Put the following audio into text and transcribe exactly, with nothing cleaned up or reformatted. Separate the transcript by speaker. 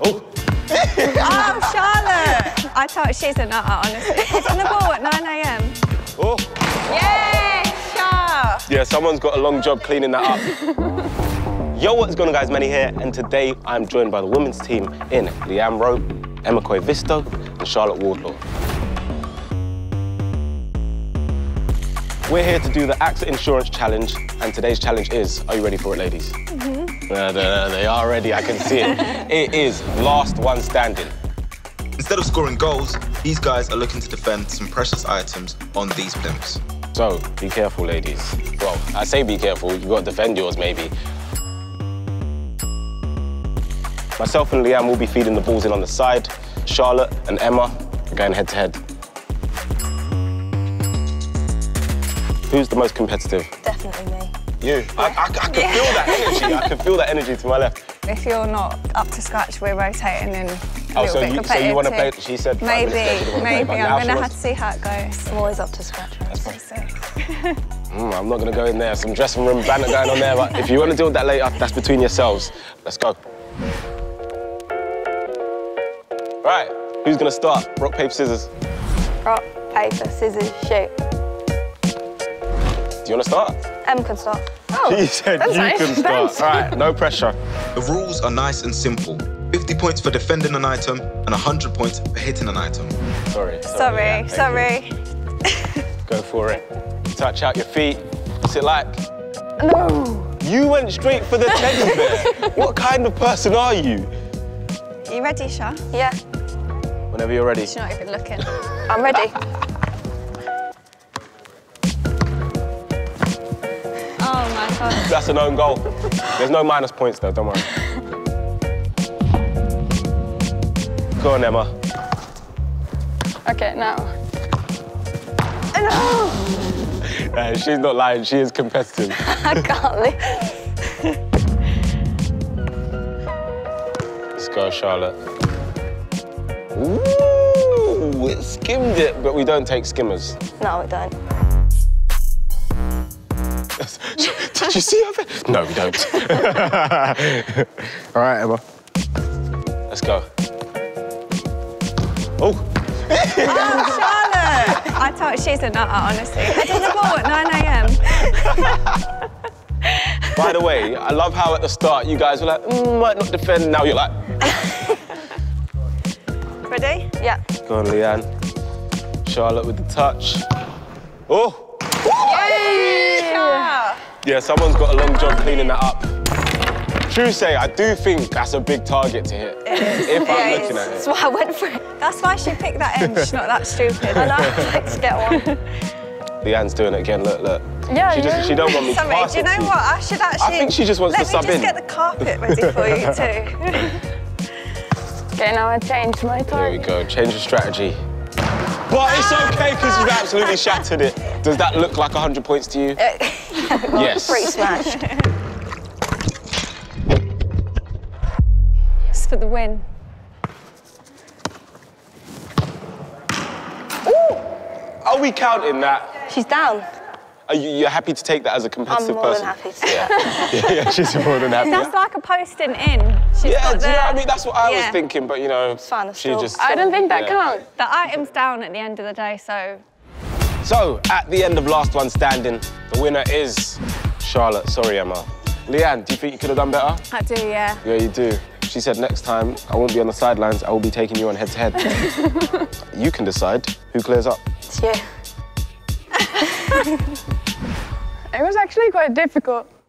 Speaker 1: Oh!
Speaker 2: Oh, Charlotte! I thought she's a nutter, honestly. It's on the ball at nine A M.
Speaker 1: Oh!
Speaker 2: Yay! Charlotte!
Speaker 1: Yeah, someone's got a long job cleaning that up. Yo, what's going on, guys? Manny here, and today I'm joined by the women's team in Leanne Rowe, Emma Visto, and Charlotte Wardlaw. We're here to do the AXA Insurance Challenge, and today's challenge is, are you ready for it, ladies? Mm-hmm. uh, they, they are ready, I can see it. It is last one standing.
Speaker 3: Instead of scoring goals, these guys are looking to defend some precious items on these plimps.
Speaker 1: So, be careful, ladies. Well, I say be careful, you've got to defend yours, maybe. Myself and Leanne will be feeding the balls in on the side. Charlotte and Emma are going head-to-head. Who's the most competitive?
Speaker 2: Definitely me.
Speaker 1: You? I, I, I can yeah. feel that energy. I can feel that energy to my left.
Speaker 2: If you're not up to scratch, we're rotating in a
Speaker 1: oh,
Speaker 2: little
Speaker 1: so
Speaker 2: bit
Speaker 1: you,
Speaker 2: competitive.
Speaker 1: So you want to play, she said
Speaker 2: maybe, maybe.
Speaker 1: Play,
Speaker 2: I'm going to have to see how it goes.
Speaker 4: I'm always up to scratch.
Speaker 1: That's fine. mm, I'm not going to go in there. Some dressing room banter going on there, but if you want to deal with that later, that's between yourselves. Let's go. Right, who's going to start? Rock, paper, scissors.
Speaker 4: Rock, paper, scissors, shoot.
Speaker 1: Do you want to start?
Speaker 4: Em can start. Oh,
Speaker 1: she said you
Speaker 4: nice.
Speaker 1: can start. All right, no pressure.
Speaker 3: The rules are nice and simple. fifty points for defending an item and one hundred points for hitting an item.
Speaker 1: Sorry.
Speaker 2: Sorry, sorry.
Speaker 1: sorry. Go for it. Touch out your feet. What's it like?
Speaker 4: No.
Speaker 1: You went straight for the teddy bear. What kind of person are you?
Speaker 2: Are you ready, Sha?
Speaker 4: Yeah.
Speaker 1: Whenever you're ready.
Speaker 2: She's not even looking.
Speaker 4: I'm ready.
Speaker 2: Oh my God.
Speaker 1: That's an own goal. There's no minus points though, don't worry. Go on, Emma.
Speaker 4: Okay, now.
Speaker 1: No! uh, she's not lying, she is competitive.
Speaker 4: I can't leave.
Speaker 1: Let's go, Charlotte. Ooh, it skimmed it, but we don't take skimmers.
Speaker 4: No, we don't.
Speaker 1: Did you see her face? No, we don't. All right, Emma. Let's go. Oh!
Speaker 2: Oh, Charlotte! I thought she's a nutter, honestly. Head on the ball at nine A M.
Speaker 1: By the way, I love how at the start you guys were like, mm, might not defend. Now you're like.
Speaker 2: Ready?
Speaker 4: Yeah.
Speaker 1: Go on, Leanne. Charlotte with the touch. Oh!
Speaker 2: Yeah.
Speaker 1: Yeah, someone's got a long job cleaning that up. True say, I do think that's a big target to hit.
Speaker 2: It is.
Speaker 1: If
Speaker 2: yeah,
Speaker 1: I'm looking at it.
Speaker 4: That's why I went for it.
Speaker 2: That's why she picked that end. She's not that stupid.
Speaker 4: I know, I'd like to get one.
Speaker 1: Leanne's doing it again, look, look.
Speaker 4: Yeah,
Speaker 1: she just,
Speaker 4: yeah.
Speaker 1: She don't want me
Speaker 2: Sorry,
Speaker 1: to pass
Speaker 2: do you
Speaker 1: it
Speaker 2: know
Speaker 1: to
Speaker 2: what? I should actually...
Speaker 1: I think she just wants
Speaker 2: Let
Speaker 1: to sub in.
Speaker 2: Let me just get the carpet ready for you too.
Speaker 4: Okay, now I change my target.
Speaker 1: There we go, change the strategy. But it's okay, because you've absolutely shattered it. Does that look like one hundred points to you?
Speaker 4: Uh, well,
Speaker 1: yes.
Speaker 4: Pretty smashed.
Speaker 2: It's for the win.
Speaker 1: Ooh. Are we counting that?
Speaker 4: She's down.
Speaker 1: Are you you're happy to take that as a competitive
Speaker 4: I'm more
Speaker 1: person?
Speaker 4: than happy to take
Speaker 1: yeah.
Speaker 4: that.
Speaker 1: yeah, yeah, she's more than happy.
Speaker 2: That's like a posting in. She's
Speaker 1: yeah,
Speaker 2: got
Speaker 1: do
Speaker 2: the...
Speaker 1: you know what I mean? That's what I
Speaker 2: yeah.
Speaker 1: was thinking, but you know,
Speaker 4: It's fine,
Speaker 1: she
Speaker 4: still.
Speaker 1: just...
Speaker 4: I don't think that
Speaker 1: yeah.
Speaker 4: counts.
Speaker 2: The item's down at the end of the day, so...
Speaker 1: So, at the end of last one standing, the winner is Charlotte. Sorry, Emma. Leanne, do you think you could have done better?
Speaker 2: I do, yeah.
Speaker 1: Yeah, you do. She said next time I won't be on the sidelines, I will be taking you on head-to-head. You can decide who clears up.
Speaker 4: It's you. It was actually quite difficult.